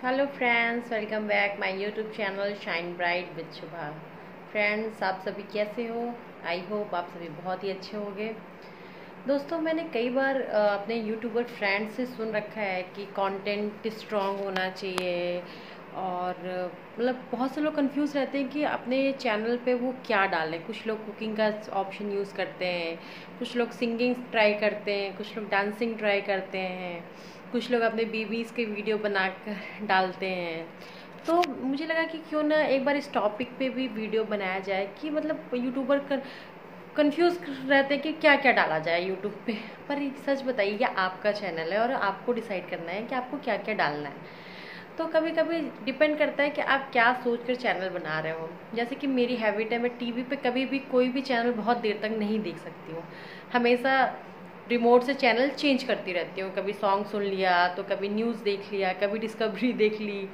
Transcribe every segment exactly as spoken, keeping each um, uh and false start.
Hello friends, welcome back my YouTube channel Shine bright with Shubha. Friends, आप सभी कैसे हो? आई होप आप सभी बहुत ही अच्छे होंगे। दोस्तों, मैंने कई बार अ, अपने यूट्यूबर फ्रेंड्स से सुन रखा है कि कंटेंट स्ट्रांग होना चाहिए और अ, मतलब बहुत से लोग कंफ्यूज रहते हैं कि अपने चैनल पे वो क्या डालें। कुछ लोग कुकिंग का ऑप्शन यूज़ करते हैं, कुछ लोग सिंगिंग ट्राई करते हैं, कुछ लोग डांसिंग ट्राई करते हैं, कुछ लोग अपने बेबीज़ के वीडियो बनाकर डालते हैं। तो मुझे लगा कि क्यों ना एक बार इस टॉपिक पे भी वीडियो बनाया जाए कि मतलब यूट्यूबर कर कंफ्यूज रहते हैं कि क्या क्या डाला जाए यूट्यूब पे। पर एक सच बताइए, ये आपका चैनल है और आपको डिसाइड करना है कि आपको क्या क्या डालना है। तो कभी कभी डिपेंड करता है कि आप क्या सोच कर चैनल बना रहे हो। जैसे कि मेरी हैबिट है, मैं टीवी पे कभी भी कोई भी चैनल बहुत देर तक नहीं देख सकती हूँ। हमेशा रिमोट से चैनल चेंज करती रहती हूँ। कभी सॉन्ग सुन लिया तो कभी न्यूज़ देख लिया, कभी डिस्कवरी देख ली।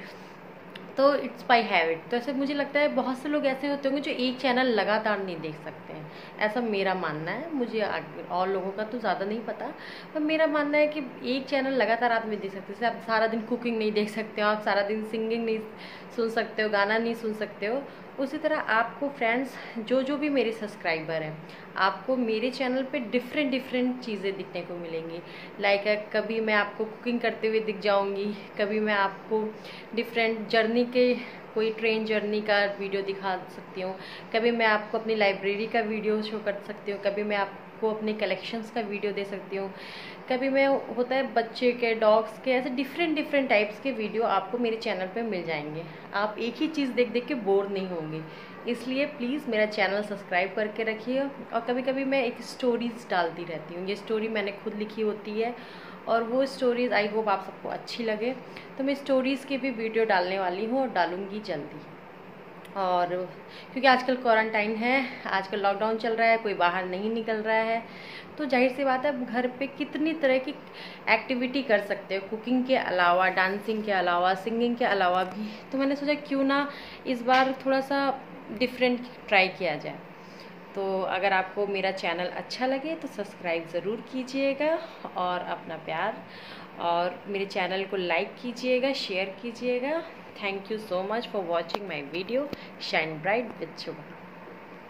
तो इट्स माई हैबिट। तो ऐसे मुझे लगता है बहुत से लोग ऐसे होते होंगे जो एक चैनल लगातार नहीं देख सकते हैं। ऐसा मेरा मानना है। मुझे आगे- और लोगों का तो ज़्यादा नहीं पता, पर मेरा मानना है कि एक चैनल लगातार आप नहीं देख सकते। जैसे आप सारा दिन कुकिंग नहीं देख सकते हो, आप सारा दिन सिंगिंग नहीं सुन सकते हो, गाना नहीं सुन सकते हो। उसी तरह आपको फ्रेंड्स, जो जो भी मेरे सब्सक्राइबर हैं, आपको मेरे चैनल पे डिफरेंट डिफरेंट चीज़ें दिखने को मिलेंगी। लाइक like, कभी मैं आपको कुकिंग करते हुए दिख जाऊंगी, कभी मैं आपको डिफरेंट जर्नी के कोई ट्रेन जर्नी का वीडियो दिखा सकती हूँ, कभी मैं आपको अपनी लाइब्रेरी का वीडियो शो कर सकती हूँ, कभी मैं आपको अपने कलेक्शंस का वीडियो दे सकती हूँ, कभी मैं होता है बच्चे के, डॉग्स के, ऐसे डिफरेंट डिफरेंट टाइप्स के वीडियो आपको मेरे चैनल पे मिल जाएंगे। आप एक ही चीज़ देख देख के बोर नहीं होंगे। इसलिए प्लीज़ मेरा चैनल सब्सक्राइब करके रखिए। और कभी कभी मैं एक स्टोरीज डालती रहती हूँ। ये स्टोरी मैंने खुद लिखी होती है और वो स्टोरीज़ आई होप आप सबको अच्छी लगे। तो मैं स्टोरीज़ की भी वीडियो डालने वाली हूँ और डालूँगी जल्दी। और क्योंकि आजकल क्वारंटाइन है, आजकल लॉकडाउन चल रहा है, कोई बाहर नहीं निकल रहा है, तो जाहिर सी बात है घर पे कितनी तरह की एक्टिविटी कर सकते हो कुकिंग के अलावा, डांसिंग के अलावा, सिंगिंग के अलावा भी। तो मैंने सोचा क्यों ना इस बार थोड़ा सा डिफरेंट ट्राई किया जाए। तो अगर आपको मेरा चैनल अच्छा लगे तो सब्सक्राइब ज़रूर कीजिएगा और अपना प्यार और मेरे चैनल को लाइक कीजिएगा, शेयर कीजिएगा। Thank you so much for watching my video shine bright with Shubha.